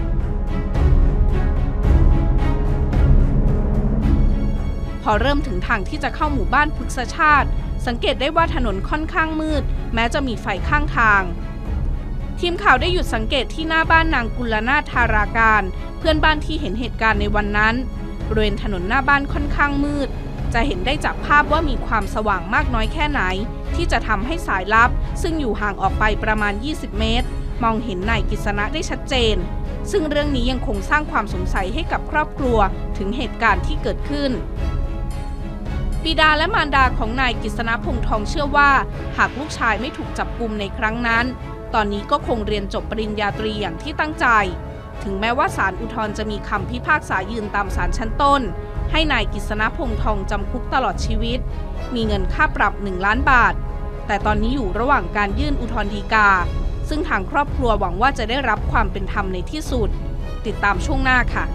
[SPEAKER 3] พอเริ่มถึงทางที่จะเข้าหมู่บ้านพฤกษชาติสังเกตได้ว่าถนนค่อนข้างมืดแม้จะมีไฟข้างทางทีมข่าวได้หยุดสังเกตที่หน้าบ้านนางกุลนาถธาราการเพื่อนบ้านที่เห็นเหตุการณ์ในวันนั้นบริเวณถนนหน้าบ้านค่อนข้างมืดจะเห็นได้จากภาพว่ามีความสว่างมากน้อยแค่ไหนที่จะทำให้สายลับซึ่งอยู่ห่างออกไปประมาณ20 เมตรมองเห็นนายกฤษณะได้ชัดเจนซึ่งเรื่องนี้ยังคงสร้างความสงสัยให้กับครอบครัวถึงเหตุการณ์ที่เกิดขึ้นบิดาและมารดาของนายกฤษณะพงษ์ทองเชื่อว่าหากลูกชายไม่ถูกจับกุมในครั้งนั้นตอนนี้ก็คงเรียนจบปริญญาตรีอย่างที่ตั้งใจถึงแม้ว่าศาลอุทธรณ์จะมีคำพิพากษายืนตามศาลชั้นต้นให้นายกฤษณะพงษ์ทองจำคุกตลอดชีวิตมีเงินค่าปรับ1 ล้านบาทแต่ตอนนี้อยู่ระหว่างการยื่นอุทธรณ์ฎีกาซึ่งทางครอบครัวหวังว่าจะได้รับความเป็นธรรมในที่สุดติดตามช่วงหน้าค่ะ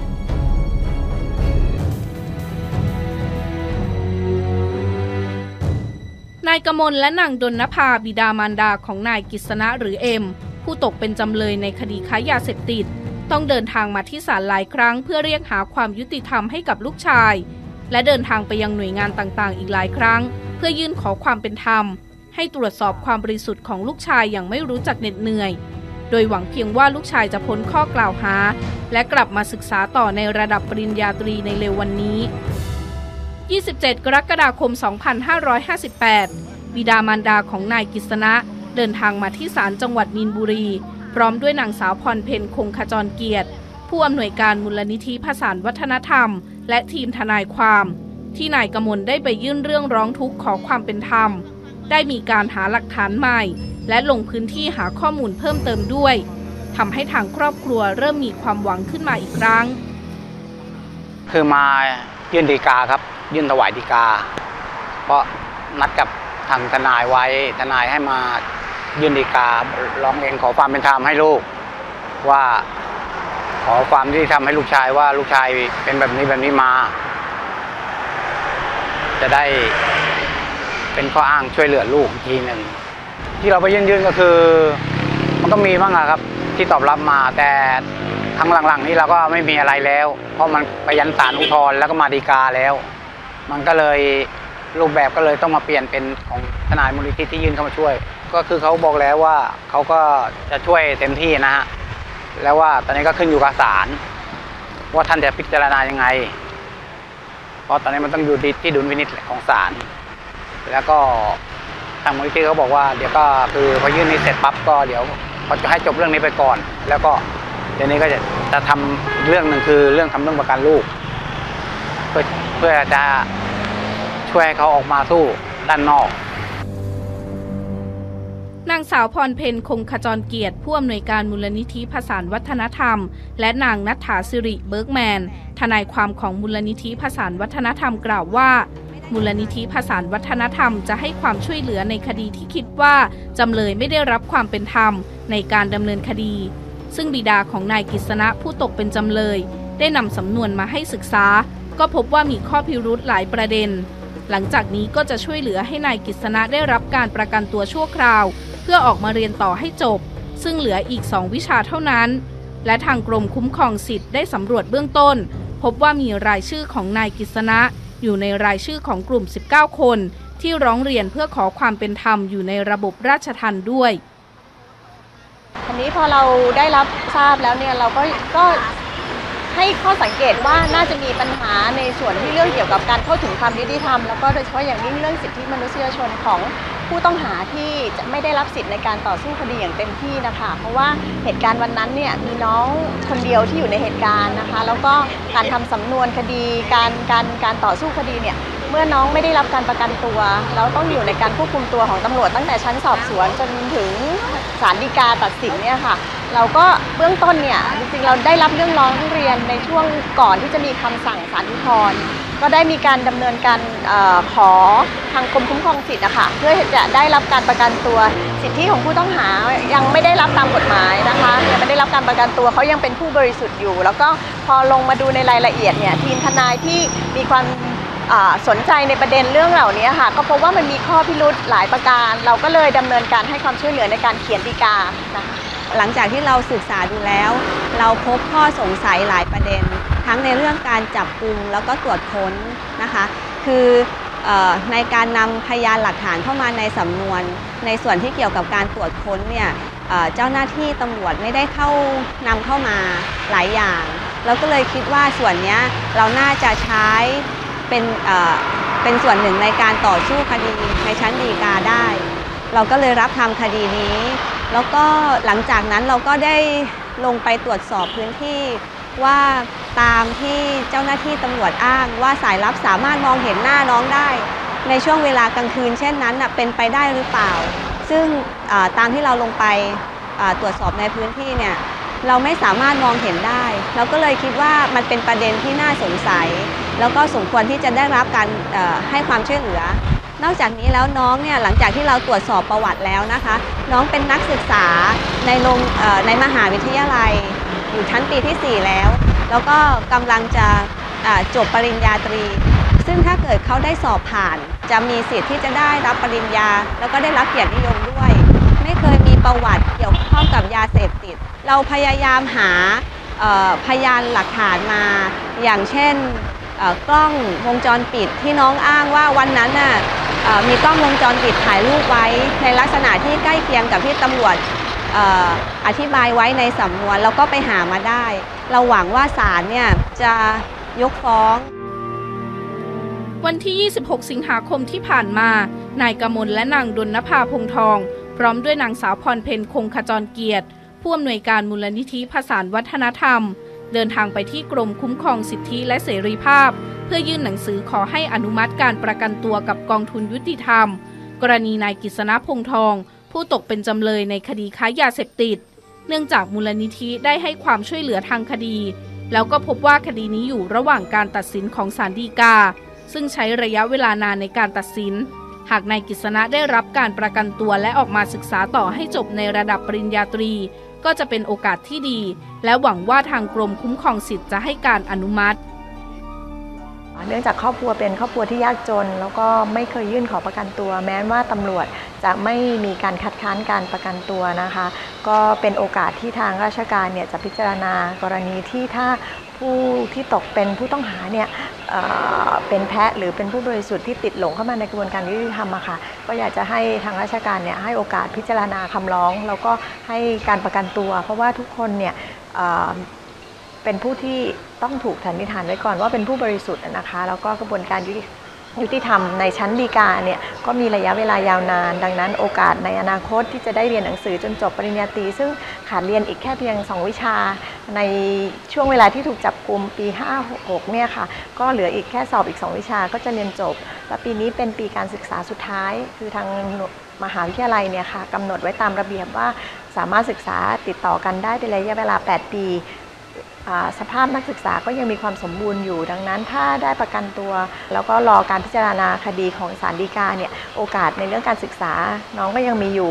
[SPEAKER 3] นายกมลและนางดลนภาบิดามารดาของนายกฤษณะหรือเอ็มผู้ตกเป็นจำเลยในคดีค้ายาเสพติดต้องเดินทางมาที่ศาลหลายครั้งเพื่อเรียกหาความยุติธรรมให้กับลูกชายและเดินทางไปยังหน่วยงานต่างๆอีกหลายครั้งเพื่อยื่นขอความเป็นธรรมให้ตรวจสอบความบริสุทธิ์ของลูกชายอย่างไม่รู้จักเหน็ดเหนื่อยโดยหวังเพียงว่าลูกชายจะพ้นข้อกล่าวหาและกลับมาศึกษาต่อในระดับปริญญาตรีในเร็ววันนี้27 กรกฎาคม 2558บิดามารดาของนายกฤษณะเดินทางมาที่ศาลจังหวัดมีนบุรีพร้อมด้วยนางสาวพรเพ็ญคงขจรเกียรติผู้อำนวยการมูลนิธิผสานวัฒนธรรมและทีมทนายความที่นายกมลได้ไปยื่นเรื่องร้องทุกข์ขอความเป็นธรรมได้มีการหาหลักฐานใหม่และลงพื้นที่หาข้อมูลเพิ่มเติมด้วยทำให้ทางครอบครัวเริ่มมีความหวังขึ้นมาอีกครั้ง
[SPEAKER 1] คือมายื่นฎีกาครับยื่นถวายฎีกาเพราะนัดกับทางทนายไว้ทนายให้มายื่นฎีการ้องเรียนขอความเป็นธรรมให้ลูกว่าขอความยุติธรรมให้ลูกชายว่าลูกชายเป็นแบบนี้มาจะได้เป็นข้ออ้างช่วยเหลือลูกอีกทีหนึ่งที่เราไปยื่นก็คือมันก็มีบ้างครับที่ตอบรับมาแต่ครั้งหลังๆนี้เราก็ไม่มีอะไรแล้วเพราะมันไปยันศาลอุทธรณ์แล้วก็มาฎีกาแล้วมันก็เลยรูปแบบก็เลยต้องมาเปลี่ยนเป็นของทนายมูลนิธิที่ยื่นเข้ามาช่วยก็คือเขาบอกแล้วว่าเขาก็จะช่วยเต็มที่นะฮะแล้วว่าตอนนี้ก็ขึ้นอยู่กับศาลว่าท่านจะพิจารณายังไงเพราะตอนนี้มันต้องอยู่ที่ดุลพินิจของศาลแล้วก็ทางมูลนิธิเขาบอกว่าเดี๋ยวก็คือพอยื่นนี้เสร็จปั๊บก็เดี๋ยวเขาจะให้จบเรื่องนี้ไปก่อนแล้วก็เดี๋ยวนี้ก็จะทำอีกเรื่องหนึ่งคือเรื่องทำเรื่องประกันลูกเพื่อจะช่วยให้เขาออกมาสู้ด้านนอก
[SPEAKER 3] นางสาวพรเพ็ญคงขจรเกียรติผู้อำนวยการมูลนิธิผสานวัฒนธรรมและนางณัฐฐาสิริเบิร์กแมนทนายความของมูลนิธิผสานวัฒนธรรมกล่าวว่ามูลนิธิผสานวัฒนธรรมจะให้ความช่วยเหลือในคดีที่คิดว่าจำเลยไม่ได้รับความเป็นธรรมในการดำเนินคดีซึ่งบิดาของนายกฤษณะผู้ตกเป็นจำเลยได้นำสำนวนมาให้ศึกษาก็พบว่ามีข้อพิรุธหลายประเด็นหลังจากนี้ก็จะช่วยเหลือให้นายกฤษณะได้รับการประกันตัวชั่วคราวเพื่อออกมาเรียนต่อให้จบซึ่งเหลืออีก2 วิชาเท่านั้นและทางกรมคุ้มครองสิทธิ์ได้สำรวจเบื้องต้นพบว่ามีรายชื่อของนายกฤษณะอยู่ในรายชื่อของกลุ่ม 19 คนที่ร้องเรียนเพื่อขอความเป็นธรรมอยู่ในระบบราชทัณฑ์ด้วย
[SPEAKER 7] ทีนี้พอเราได้รับทราบแล้วเนี่ยเราก็ให้ข้อสังเกตว่าน่าจะมีปัญหาในส่วนที่เรื่องเกี่ยวกับการเข้าถึงความยุติธรรมแล้วก็โดยเฉพาะอย่างยิ่งเรื่องสิทธิมนุษยชนของผู้ต้องหาที่จะไม่ได้รับสิทธิในการต่อสู้คดีอย่างเต็มที่นะคะเพราะว่าเหตุการณ์วันนั้นเนี่ยมีน้องคนเดียวที่อยู่ในเหตุการณ์นะคะแล้วก็การทำสำนวนคดีการต่อสู้คดีเนี่ยเมื่อน้องไม่ได้รับการประกันตัวแล้วต้องอยู่ในการควบคุมตัวของตำรวจตั้งแต่ชั้นสอบสวนจนถึงศาลฎีกาตัดสินเนี่ยค่ะเราก็เบื้องต้นเนี่ยจริงๆเราได้รับเรื่องร้องเรียนในช่วงก่อนที่จะมีคำสั่งศาลอุทธรณ์ก็ได้มีการดำเนินการขอทางกรมคุ้มครองสิทธิ์นะคะเพื่อจะได้รับการประกันตัวสิทธิของผู้ต้องหายังไม่ได้รับตามกฎหมายนะคะยังไม่ได้รับการประกันตัวเขายังเป็นผู้บริสุทธิ์อยู่แล้วก็พอลงมาดูในรายละเอียดเนี่ยทีมทนายที่มีความสนใจในประเด็นเรื่องเหล่านี้ค่ะก็พบว่ามันมีข้อพิรุธหลายประการเราก็เลยดำเนินการให้ความช่วยเหลือในการเขียนฎีกานะคะหลังจากที่เราศึกษาดูแล้วเราพบข้อสงสัยหลายประเด็นทั้งในเรื่องการจับกุมแล้วก็ตรวจค้นนะคะคือในการนำพยานหลักฐานเข้ามาในสำนวนในส่วนที่เกี่ยวกับการตรวจค้นเนี่ยเจ้าหน้าที่ตำรวจไม่ได้นำเข้ามาหลายอย่างเราก็เลยคิดว่าส่วนนี้เราน่าจะใช้เป็นส่วนหนึ่งในการต่อสู้คดีในชั้นฎีกาได้เราก็เลยรับทำคดีนี้แล้วก็หลังจากนั้นเราก็ได้ลงไปตรวจสอบพื้นที่ว่าตามที่เจ้าหน้าที่ตำรวจอ้างว่าสายลับสามารถมองเห็นหน้าน้องได้ในช่วงเวลากลางคืนเช่นนั้นเป็นไปได้หรือเปล่าซึ่งตามที่เราลงไปตรวจสอบในพื้นที่เนี่ยเราไม่สามารถมองเห็นได้เราก็เลยคิดว่ามันเป็นประเด็นที่น่าสงสัยแล้วก็สมควรที่จะได้รับการให้ความช่วยเหลือนอกจากนี้แล้วน้องเนี่ยหลังจากที่เราตรวจสอบประวัติแล้วนะคะน้องเป็นนักศึกษาในมหาวิทยาลัยอยู่ชั้นปีที่4แล้วก็กำลังจะจบปริญญาตรีซึ่งถ้าเกิดเขาได้สอบผ่านจะมีสิทธิ์ที่จะได้รับปริญญาแล้วก็ได้รับเกียรตินิยมด้วยไม่เคยมีประวัติเกี่ยวข้องกับยาเสพติดเราพยายามหาพยานหลักฐานมาอย่างเช่นกล้องวงจรปิดที่น้องอ้างว่าวันนั้นมีกล้องวงจรปิดถ่ายรูปไว้ในลักษณะที่ใกล้เคียงกับที่ตำรวจอธิบายไว้ในสำนวนแล้วก็ไปหามาได้เราหวังว่าศาลเนี่ยจะยกฟ้อง
[SPEAKER 3] วันที่ 26 สิงหาคมที่ผ่านมานายกมลและนางดลนภาพงทองพร้อมด้วยนางสาวพรเพ็ญคงขจรเกียรติผู้อำนวยการมูลนิธิผสานวัฒนธรรมเดินทางไปที่กรมคุ้มครองสิทธิและเสรีภาพเพื่อยื่นหนังสือขอให้อนุมัติการประกันตัวกับกองทุนยุติธรรมกรณีนายกฤษณพงษ์ทองผู้ตกเป็นจำเลยในคดีค้ายาเสพติดเนื่องจากมูลนิธิได้ให้ความช่วยเหลือทางคดีแล้วก็พบว่าคดีนี้อยู่ระหว่างการตัดสินของศาลฎีกาซึ่งใช้ระยะเวลานานในการตัดสินหากนายกฤษณะได้รับการประกันตัวและออกมาศึกษาต่อให้จบในระดับปริญญาตรีก็จะเป็นโอกาสที่ดีและหวังว่าทางกรมคุ้มครองสิทธิ์จะให้การอนุมัติ
[SPEAKER 7] เนื่องจากครอบครัวเป็นครอบครัวที่ยากจนแล้วก็ไม่เคยยื่นขอประกันตัวแม้ว่าตำรวจจะไม่มีการคัดค้านการประกันตัวนะคะก็เป็นโอกาสที่ทางราชการเนี่ยจะพิจารณากรณีที่ถ้าผู้ที่ตกเป็นผู้ต้องหาเนี่ยเป็นแพะหรือเป็นผู้บริสุทธิ์ที่ติดหลงเข้ามาในกระบวนการยุติธรรมอะค่ะก็อยากจะให้ทางราชการเนี่ยให้โอกาสพิจารณาคำร้องแล้วก็ให้การประกันตัวเพราะว่าทุกคนเนี่ยเป็นผู้ที่ต้องถูกสันนิษฐานไว้ก่อนว่าเป็นผู้บริสุทธิ์นะคะแล้วก็กระบวนการยุติธรรมในชั้นฎีกาเนี่ยก็มีระยะเวลายาวนานดังนั้นโอกาสในอนาคตที่จะได้เรียนหนังสือจนจบปริญญาตรีซึ่งขาดเรียนอีกแค่เพียง2วิชาในช่วงเวลาที่ถูกจับกุมปี56เนี่ยค่ะก็เหลืออีกแค่สอบอีก2วิชาก็จะเรียนจบและปีนี้เป็นปีการศึกษาสุดท้ายคือทางมหาวิทยาลัยเนี่ยค่ะกำหนดไว้ตามระเบียบว่าสามารถศึกษาติดต่อกันได้เป็นระยะเวลา8ปีสภาพนักศึกษาก็ยังมีความสมบูรณ์อยู่ดังนั้นถ้าได้ประกันตัวแล้วก็รอการพิจารณาคดีของศาลฎีกาเนี่ยโอกาสในเรื่องการศึกษาน้องก็ยังมีอยู่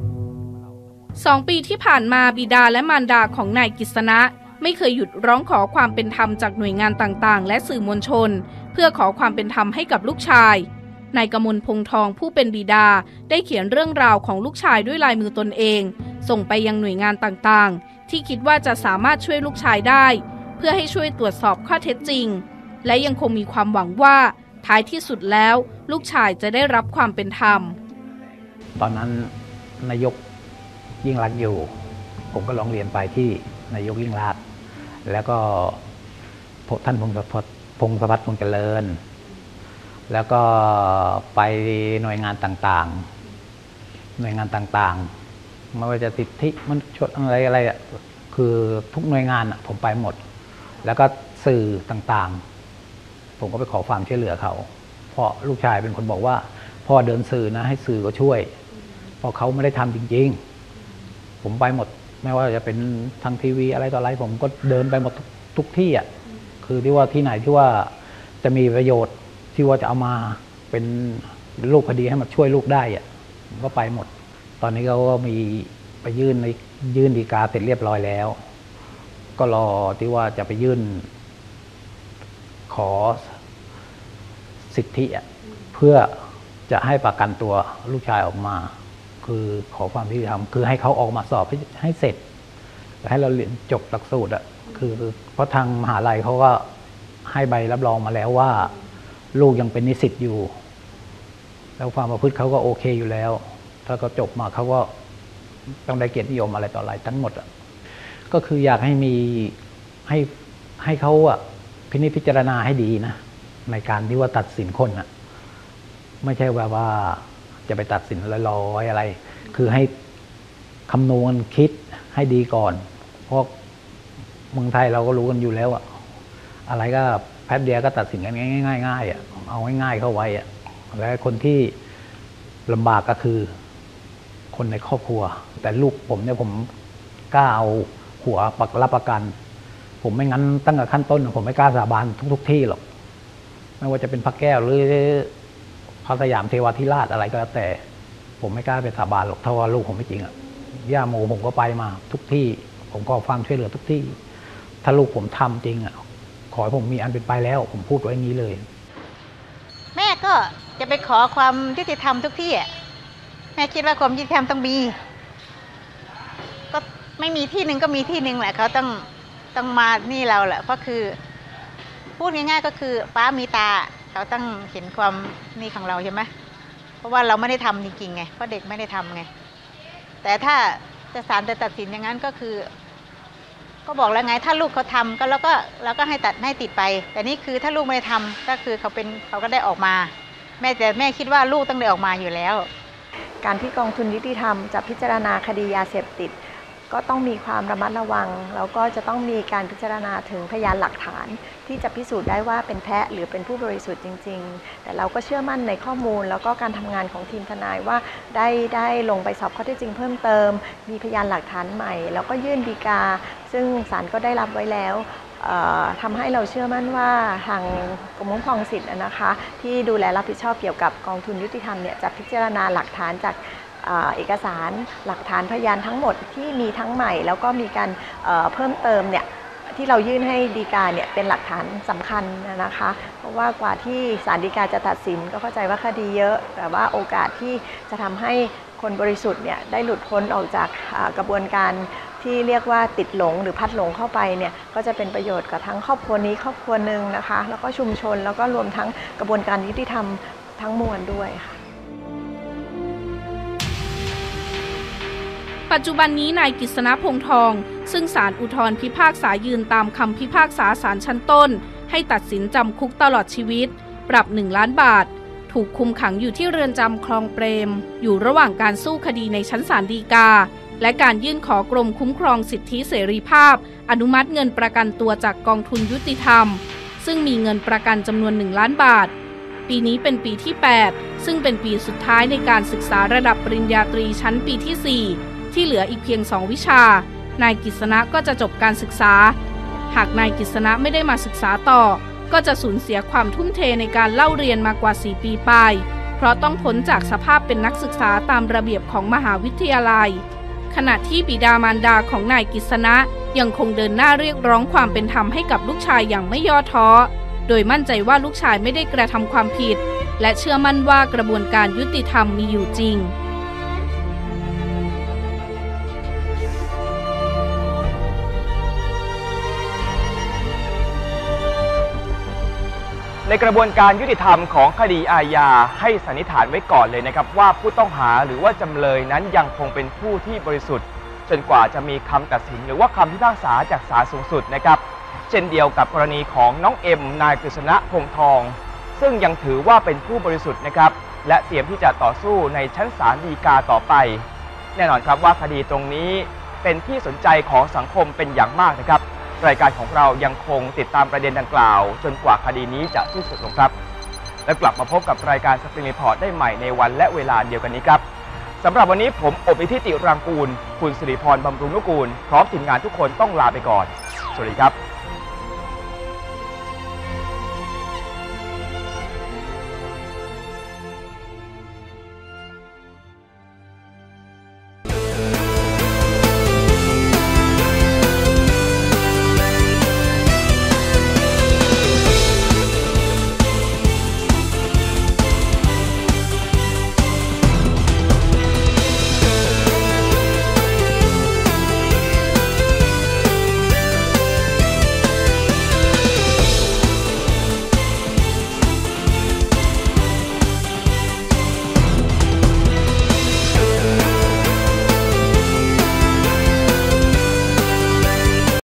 [SPEAKER 3] 2 ปีที่ผ่านมาบิดาและมารดาของนายกฤษณะไม่เคยหยุดร้องขอความเป็นธรรมจากหน่วยงานต่างๆและสื่อมวลชนเพื่อขอความเป็นธรรมให้กับลูกชายนายกมลพงษ์ทองผู้เป็นบิดาได้เขียนเรื่องราวของลูกชายด้วยลายมือตนเองส่งไปยังหน่วยงานต่างๆที่คิดว่าจะสามารถช่วยลูกชายได้เพื่อให้ช่วยตรวจสอบข้อเท็จจริงและยังคงมีความหวังว่าท้ายที่สุดแล้วลูกชายจะได้รับความเป็นธรรม
[SPEAKER 1] ตอนนั้นนายกยิ่งรักษณ์อยู่ผมก็ร้องเรียนไปที่นายกยิ่งรักษณ์แล้วก็ท่านพงศพัฒน์พงษ์เจริญแล้วก็ไปหน่วยงานต่างๆไม่ว่าจะสิทธิมนุษยชนอะไรคือทุกหน่วยงานผมไปหมดแล้วก็สื่อต่างๆผมก็ไปขอความช่วยเหลือเขาเพราะลูกชายเป็นคนบอกว่าพ่อเดินสื่อนะให้สื่อก็ช่วยเพราะเขาไม่ได้ทำจริงๆผมไปหมดไม่ว่าจะเป็นทางทีวีอะไรต่ออะไรผมก็เดินไปหมดทุกที่อ่ะคือที่ว่าที่ไหนที่ว่าจะมีประโยชน์ที่ว่าจะเอามาเป็นรูปคดีให้มันช่วยลูกได้อ่ะผมก็ไปหมดตอนนี้เขาก็มีไปยื่นฎีกาเสร็จเรียบร้อยแล้วก็รอที่ว่าจะไปยื่นขอสิทธิเพื่อจะให้ประกันตัวลูกชายออกมาคือขอความยุติธรรมคือให้เขาออกมาสอบให้เสร็จให้เราเรียนจบหลักสูตรคือเพราะทางมหาลัยเขาก็ให้ใบรับรองมาแล้วว่าลูกยังเป็นนิสิตอยู่แล้วความประพฤติเขาก็โอเคอยู่แล้วถ้าเขาจบมาเขาก็ต้องได้เกียรตินิยมอะไรต่ออะไรทั้งหมดก็คืออยากให้มีให้เขาพิจารณาให้ดีนะในการที่ว่าตัดสินคนไม่ใช่ว่าจะไปตัดสินลอยๆอะไรคือให้คำนวณคิดให้ดีก่อนเพราะเมืองไทยเราก็รู้กันอยู่แล้วอะไรก็แป๊บเดียวก็ตัดสินกันง่ายๆเอาง่ายๆเข้าไว้และคนที่ลำบากก็คือคนในครอบครัวแต่ลูกผมเนี่ยผมกล้าเอาหัวรับประกันผมไม่งั้นตั้งแต่ขั้นต้นผมไม่กล้าสาบานทุกที่หรอกไม่ว่าจะเป็นพระแก้วหรือพระสยามเทวาธิราชอะไรก็แล้วแต่ผมไม่กล้าไปสาบานหรอกถ้าว่าลูกผมไม่จริงย่าโมผมก็ไปมาทุกที่ผมก็ความช่วยเหลือทุกที่ถ้าลูกผมทำจริงขอให้ผมมีอันเป็นไปแล้วผมพูดไว้อย่างนี้เลย
[SPEAKER 5] แม่ก็จะไปขอความยุติธรรมทุกที่แม่คิดว่าความยุติธรรมต้องมีก็ไม่มีที่หนึ่งก็มีที่หนึ่งแหละเขาต้องมานี่เราแหละเพราะคือพูดง่ายๆก็คือป้ามีตาเขาต้องเห็นความนี่ของเราใช่ไหมเพราะว่าเราไม่ได้ทำจริงๆไงเพราะเด็กไม่ได้ทำไงแต่ถ้าศาลจะตัดสินอย่างนั้นก็คือก็บอกแล้วไงถ้าลูกเขาทำก็เราก็ให้ติดไปแต่นี่คือถ้าลูกไม่ได้ทำก็คือเขาก็ได้ออกมาแต่แม่คิดว่าลูกต้องได้ออกมาอยู่แล้ว
[SPEAKER 7] การที่กองทุนยุติธรรมจะพิจารณาคดียาเสพติดก็ต้องมีความระมัดระวังแล้วก็จะต้องมีการพิจารณาถึงพยานหลักฐานที่จะพิสูจน์ได้ว่าเป็นแพะหรือเป็นผู้บริสุทธิ์จริงๆแต่เราก็เชื่อมั่นในข้อมูลแล้วก็การทำงานของทีมทนายว่าได้ลงไปสอบข้อเท็จจริงเพิ่มเติมมีพยานหลักฐานใหม่แล้วก็ยื่นฎีกาซึ่งศาลก็ได้รับไว้แล้วทำให้เราเชื่อมั่นว่าทางกรมคุ้มครองสิทธิ์นะคะที่ดูแลรับผิดชอบเกี่ยวกับกองทุนยุติธรรมเนี่ยจะพิจารณาหลักฐานจากเอกสารหลักฐานพยานทั้งหมดที่มีทั้งใหม่แล้วก็มีการเพิ่มเติมเนี่ยที่เรายื่นให้ฎีกาเนี่ยเป็นหลักฐานสำคัญนะคะเพราะว่ากว่าที่ศาลฎีกาจะตัดสินก็เข้าใจว่าคดีเยอะแต่ว่าโอกาสที่จะทำให้คนบริสุทธิ์เนี่ยได้หลุดพ้นออกจากกระบวนการที่เรียกว่าติดหลงหรือพัดหลงเข้าไปเนี่ยก็จะเป็นประโยชน์กับทั้งครอบครัวนี้ครอบครัวหนึ่งนะคะแล้วก็ชุมชนแล้วก็รวมทั้งกระบวนการยุติธรรมทั้งมวลด้วยค่ะ
[SPEAKER 3] ปัจจุบันนี้นายกฤษณพงษ์ทองซึ่งศาลอุทธรณ์พิพากษายืนตามคำพิพากษาศาลชั้นต้นให้ตัดสินจำคุกตลอดชีวิตปรับ1 ล้านบาทถูกคุมขังอยู่ที่เรือนจำคลองเปรมอยู่ระหว่างการสู้คดีในชั้นศาลฎีกาและการยื่นขอกรมคุ้มครองสิทธิเสรีภาพอนุมัติเงินประกันตัวจากกองทุนยุติธรรมซึ่งมีเงินประกันจำนวน1 ล้านบาทปีนี้เป็นปีที่8ซึ่งเป็นปีสุดท้ายในการศึกษาระดับปริญญาตรีชั้นปีที่4ที่เหลืออีกเพียง2 วิชานายกฤษณะก็จะจบการศึกษาหากนายกฤษณะไม่ได้มาศึกษาต่อก็จะสูญเสียความทุ่มเทในการเล่าเรียนมากว่า4 ปีไปเพราะต้องพ้นจากสภาพเป็นนักศึกษาตามระเบียบของมหาวิทยาลัยขณะที่บิดามารดาของนายกฤษณะยังคงเดินหน้าเรียกร้องความเป็นธรรมให้กับลูกชายอย่างไม่ย่อท้อโดยมั่นใจว่าลูกชายไม่ได้กระทำความผิดและเชื่อมั่นว่ากระบวนการยุติธรรมมีอยู่จริง
[SPEAKER 2] ในในกระบวนการยุติธรรมของคดีอาญาให้สันนิษฐานไว้ก่อนเลยนะครับว่าผู้ต้องหาหรือว่าจำเลยนั้นยังคงเป็นผู้ที่บริสุทธิ์จนกว่าจะมีคำตัดสินหรือว่าคำพิพากษาจากศาลสูงสุดนะครับเช่นเดียวกับกรณีของน้องเอ็มนายกฤษณะพงษ์ทองซึ่งยังถือว่าเป็นผู้บริสุทธิ์นะครับและเตรียมที่จะต่อสู้ในชั้นศาลฎีกาต่อไปแน่นอนครับว่าคดีตรงนี้เป็นที่สนใจของสังคมเป็นอย่างมากนะครับรายการของเรายังคงติดตามประเด็นดังกล่าวจนกว่าคดีนี้จะสิ้นสุดลงครับและกลับมาพบกับรายการสปริงรีพอร์ตได้ใหม่ในวันและเวลาเดียวกันนี้ครับสำหรับวันนี้ผมอบอิทธิติรังกูลคุณสิริพรบำรุงนุกูลพร้อมทีมงานทุกคนต้องลาไปก่อนสวัสดีครับ